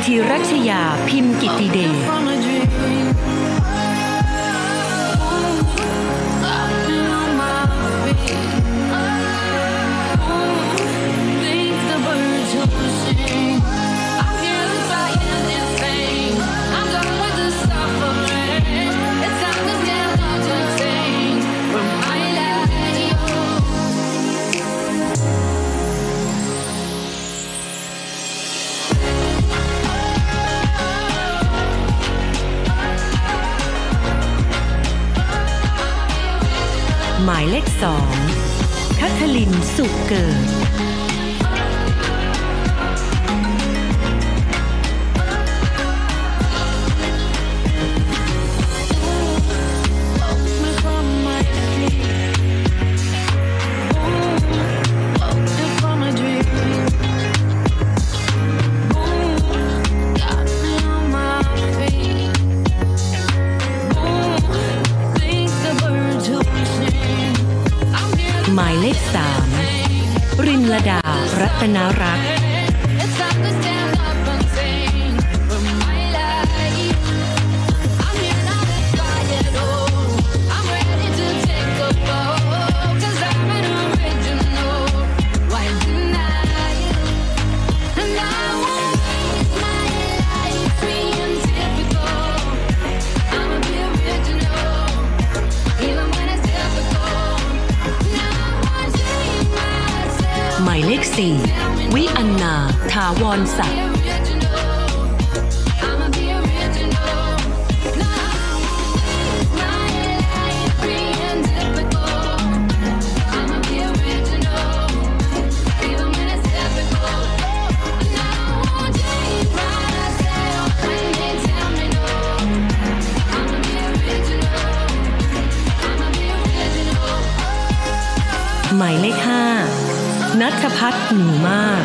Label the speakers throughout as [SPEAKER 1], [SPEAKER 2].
[SPEAKER 1] ธีรัชยาพิมพ์กิตติเดชหมายเลข2คัทลินสุขเกิดหมายเลข3รินลดารัตนรักษ์หมายเลข4วิอันนาถาวรศักดิ์หมายเลข5ณัฐภัทรหนูมาก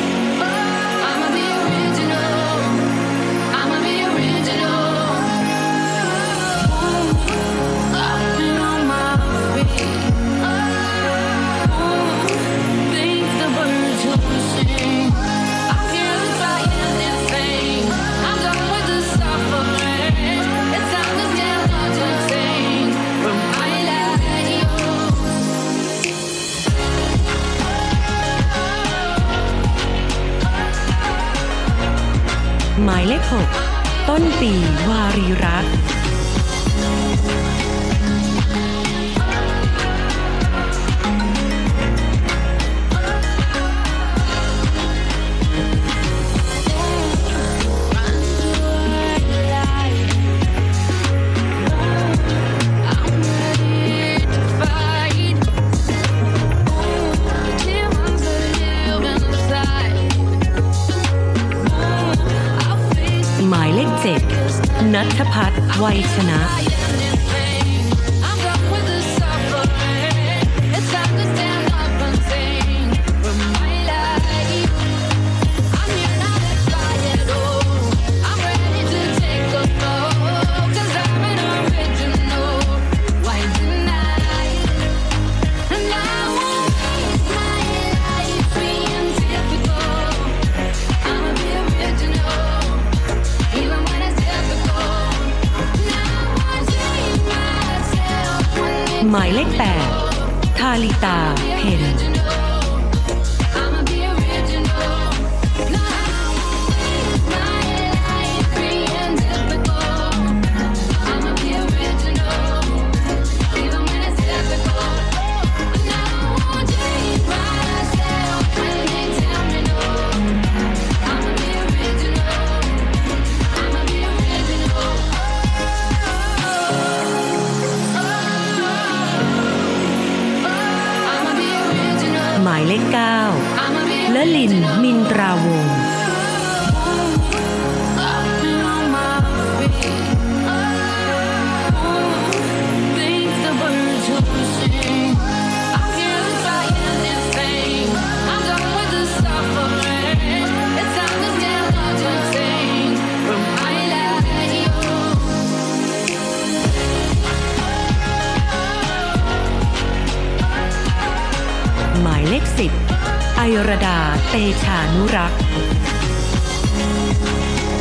[SPEAKER 1] หมายเลข6ต้นปีวารีรัตน์หมายเลข7ณัฐภัทรไวยชนะหมายเลข8ทาลิตาเพ็ญหมายเลข9ละลินมินตราวงศ์หมายเลข10ไอรดาเตชานุรักษ์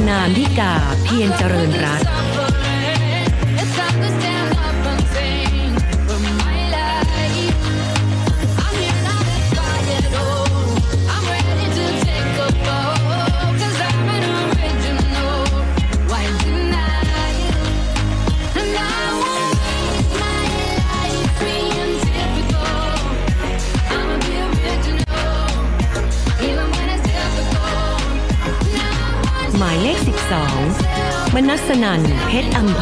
[SPEAKER 1] นามธิกาเพียรเจริญรัตน์หมายเลข12 มนัสนันท์เพชรอำไพ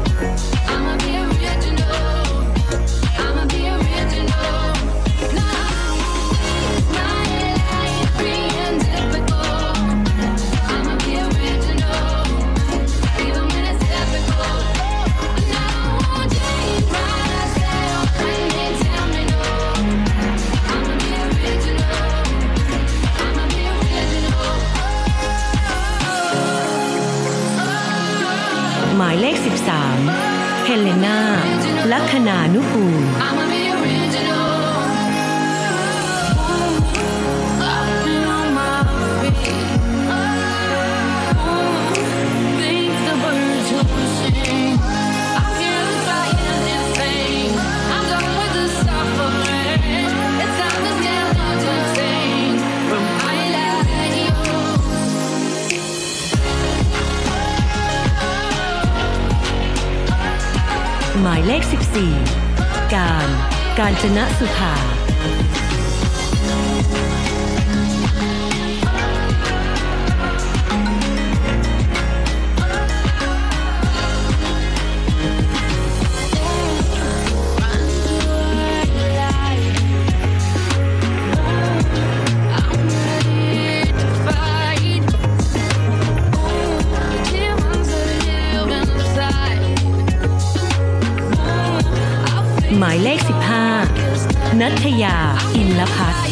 [SPEAKER 1] หมายเลข13 เฮเลนาลัคนานุกูลหมายเลข14 กาญจนสุธาหมายเลข15 ณัฐยา อินลภัทร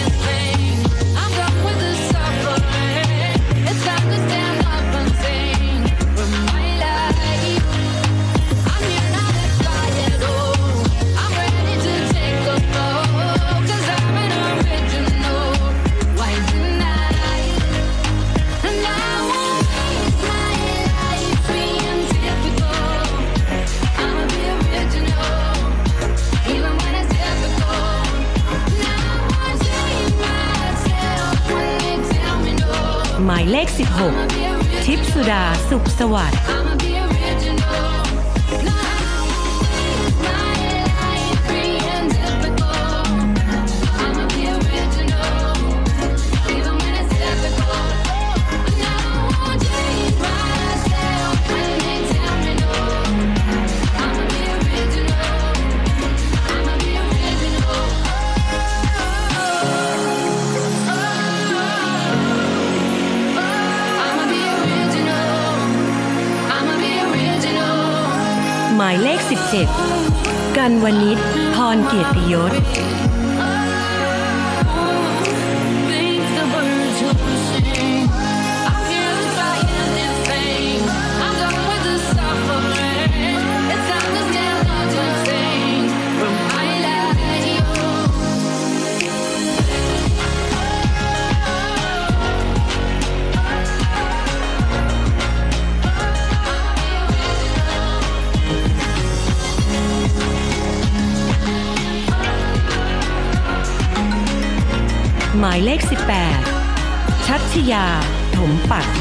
[SPEAKER 1] หมายเลข16 ทิพย์สุดาสุขสวัสดิ์หมายเลข17 กันวณิช พรเกียรติยศหมายเลข18 ชัชยา ถมปัตย์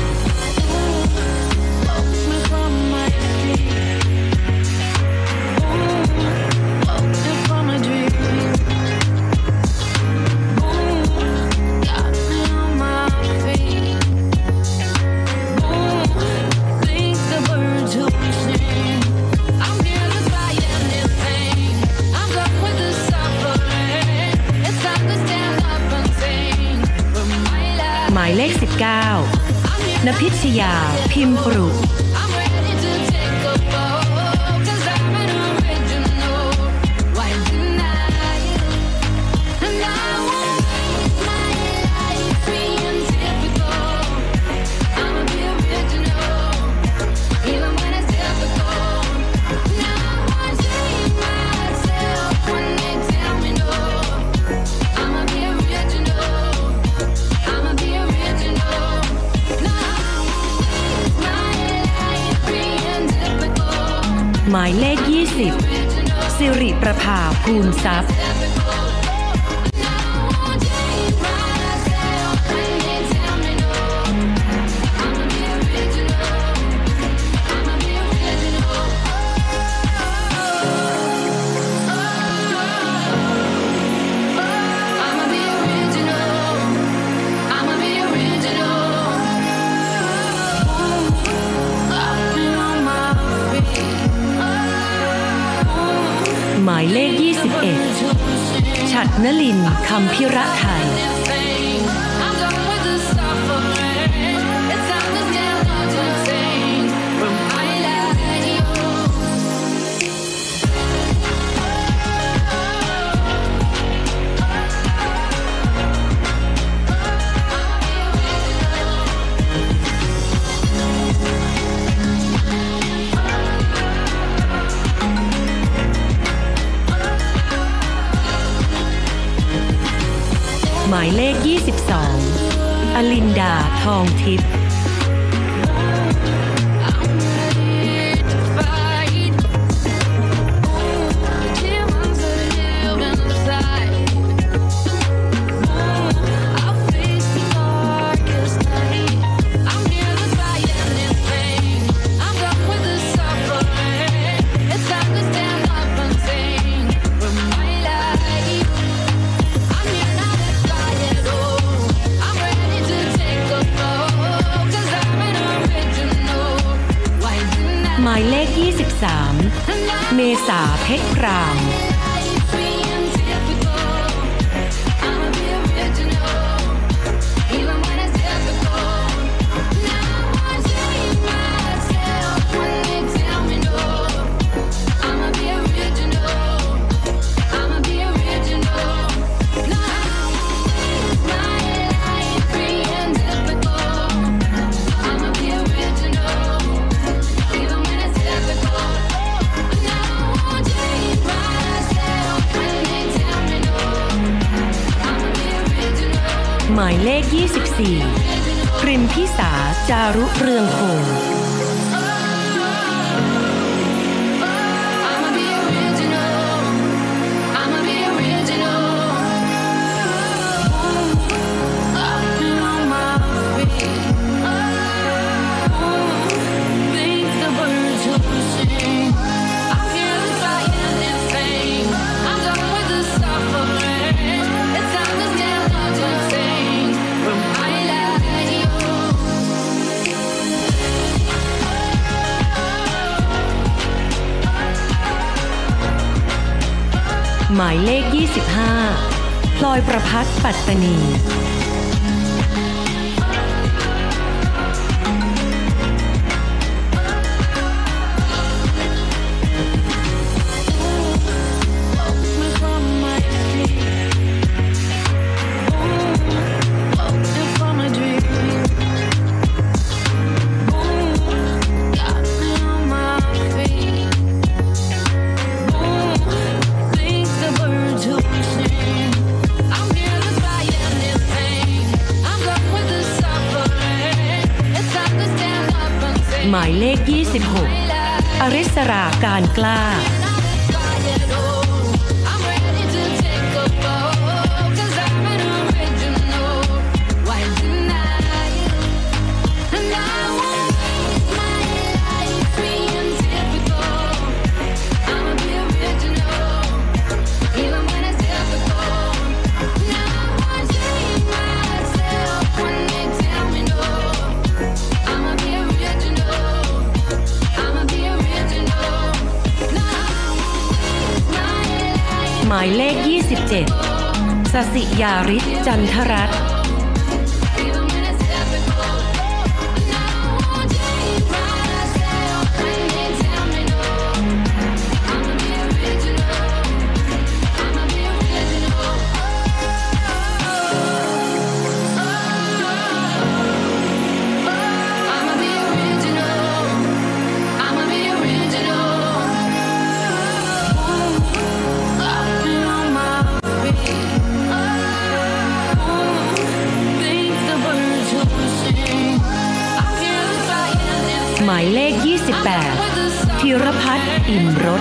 [SPEAKER 1] หมายเลข19 ณพิชยา พิมพ์ปรุหมายเลข20สิริประภาภูลทรัพย์หมายเลข21ฉัตรนลินคำพิระไทยหมายเลข22อลินดาทองทิพย์หมายเลข23เมษาเพชรรามหมายเลข24พริมพิสาจารุเรืองคงหมายเลข25พลอยประภัสปัตตานีหมายเลข26อริสราการกล้าหมายเลข27สสิยาริศจันทรัตน์หมายเลข28 ธีรพัฒน์อิ่มรส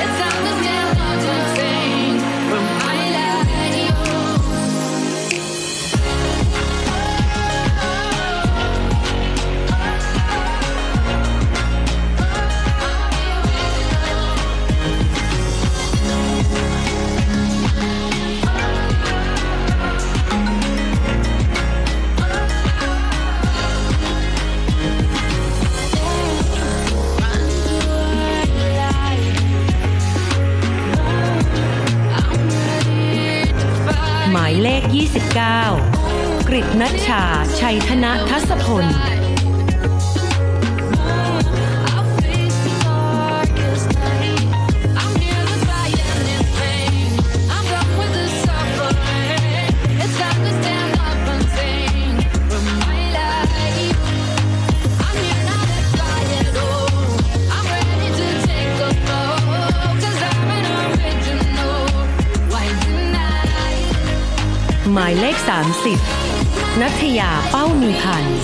[SPEAKER 1] หมายเลข29กฤษณัชชาชัยธนทัศพลหมายเลข30ณัฐยาเป้ามีพันธ์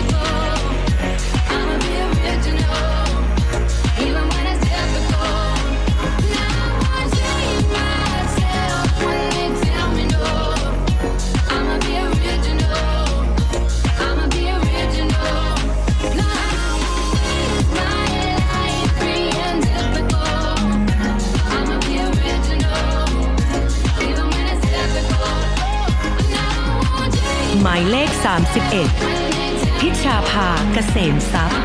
[SPEAKER 1] หมายเลข31พิชาภาเกษมทรัพย์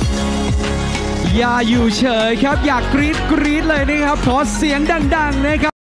[SPEAKER 2] อย่าอยู่เฉยครับอยากกรี๊ดเลยนะครับขอเสียงดังๆนะครับ